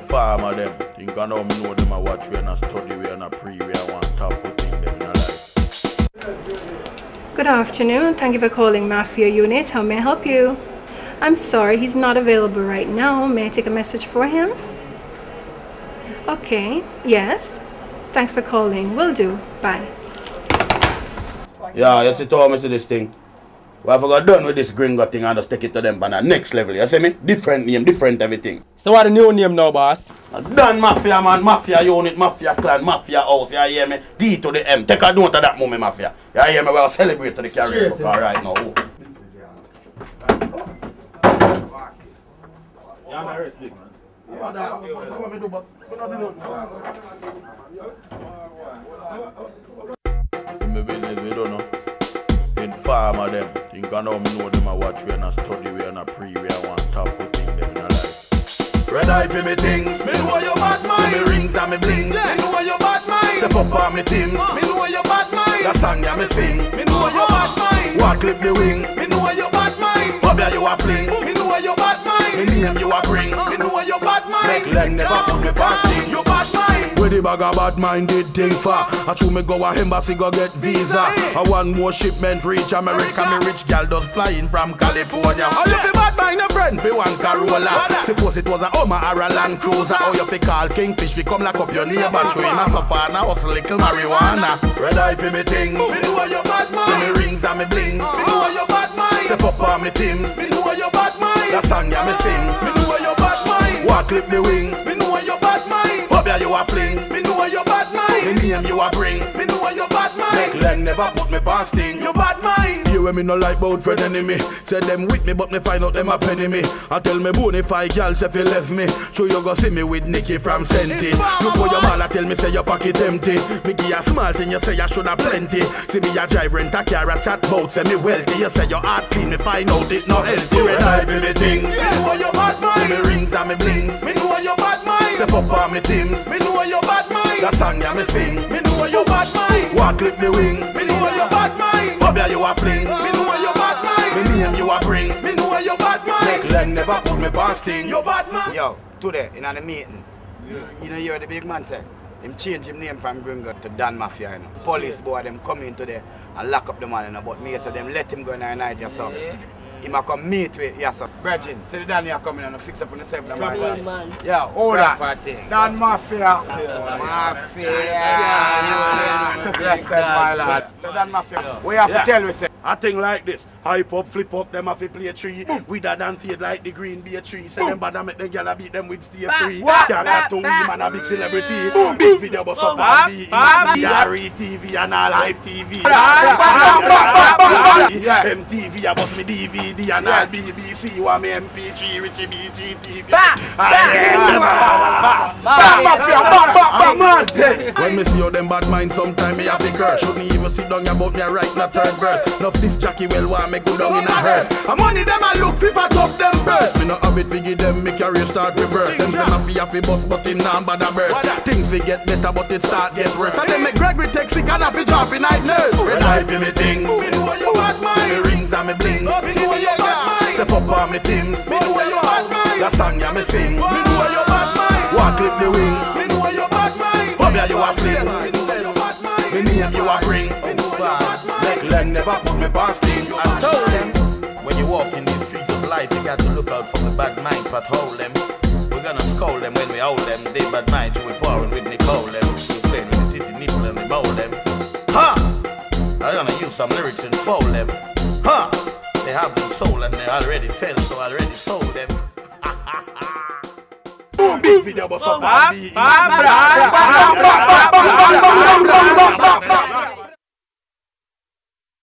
Informer them. Think I know me know them a watch we and a study we and a pre we and want top putting them in a life. Good afternoon. Thank you for calling Mafia Unit. How may I help you? I'm sorry, he's not available right now. May I take a message for him? Okay, yes. Thanks for calling. Will do. Bye. Yeah, you see how me see this thing? We have got done with this Gringo thing and just take it to them by the next level. You see me? Different name, different everything. So what the new name now, boss? Don Mafia, man. Mafia unit, Mafia clan, Mafia house. You hear me? D to the M. Take a note of that moment, Mafia. You hear me? We'll celebrate the career book right now. Yeah, I'm very big, man. Me business, we don't know. Informer them. Think I know me know them a watch we and a study we and a pre we and want top putting them in a life. Red eye for me things. Me know you bad mind. Me rings and me blings. Me know you bad mind. Step up on me teams. Me know you bad mind. The song ya me sing. Me know you bad mind. Walk clip the wing. Me know you bad mind. Bobby you a fling. Me know you bad mind. Me name you a bring. Me know you bad mind. Make leg never put me past thing. You bad mind. Where the bag of bad minded thing for? I true me go a embassy go get visa. I want more shipment reach America. Me rich gal does flying from California. Oh you fi bad mind a friend fi one Corolla. Suppose it was a Hummer or a Land Cruiser. Oh you fi call Kingfish fi come lock up your neighbor tree. Na suffer na hustle little marijuana. Red eye fi me things. Me know you bad mind. Me rings and me blings. Me know you bad mind. Step up on me teams. Me know you bad mind. The song ya me sing. Me know you bad mind. Walk clip the wing. Me know you bad mind. Bobby you a fling. Me know you bad mind. Me name you a bring. Me know you bad mind. Make leg never put me past thing. You bad mind. You when me no like bout friend enemy. Said them with me but me find out them a penny me. I tell me bonafide girl say fi left me. So you go see me with Nicky from Senti. Look how your mother tell me say your pocket empty. Me give you a small thing you say you should have plenty. See me a drive rent a car a chat bout say me wealthy. You say your heart clean me find out it no healthy. Red eye for me things. Me know you bad mind. Me rings and me blings. Me know you bad mind. Step up on me teams. Me know you bad mind. The song ya me sing. Me know you bad mind. Walk clip the wing. Me know you bad mind. Bobby you a fling. Me know you bad mind. Me name you a bring. Me know you bad mind. Make leg never put me past thing. You bad man. Yo, today in the meeting, you know you hear the big man say, him change him name from Gringo to Don Mafia, you know. Police boy them come in today and lock up the man, you know, but me say them let him go in the night, yes sir. He might come meet with, yes sir. Virgin, see the Don here coming and fix up on the 7th man. Yeah, Udah. Don Mafia. Mafia. Yes sir, my lad. So Don Mafia, we have to tell we say. A thing like this, hype up, flip up, them have to play a tree. With a dance fade like the green be a tree. Say them bad make the gyal beat them with stay free. Can't have to win man a big celebrity. Big video bust up on BE, TV and all hype TV. MTV about me DVD and all BBC want me MP3, Richie BG TV. When me see how them bad mind sometime me have to curse. Shouldn't even sit down about me right in a third verse. Enough this Jackie well want me go down in a hearse. And money them a look fi fat up them burst. Me no have it fi give them me career start reverse. Them say Mafia fi bust but him nah bad a burst. Things fi get better but it start get worse. And them make Gregory take sick and have fi drop in night nurse. Red eye fi me things. Me know you bad mind. Me rings and me blings. Me know you bad mind. Step up on me teams. Me know you bad mind. The song ya me sing. Me know you bad mind. Walk clip the wing. Me know you bad mind. Bobby you a fling. Me know you bad mind. Me name you a bring. Me know you bad mind. Make leg never put me past thing. I told them, when you walk in these streets of life, you got to look out for the bad mind, but hold them. We're gonna scold them when we hold them. They bad mind, so we pouring with Nicole them. We playing with the titty nipple and we mold them. Ha! I'm gonna use some lyrics and fold them. Ha! They have no soul and they already sell, so I already sold them. Big video bust up on BE.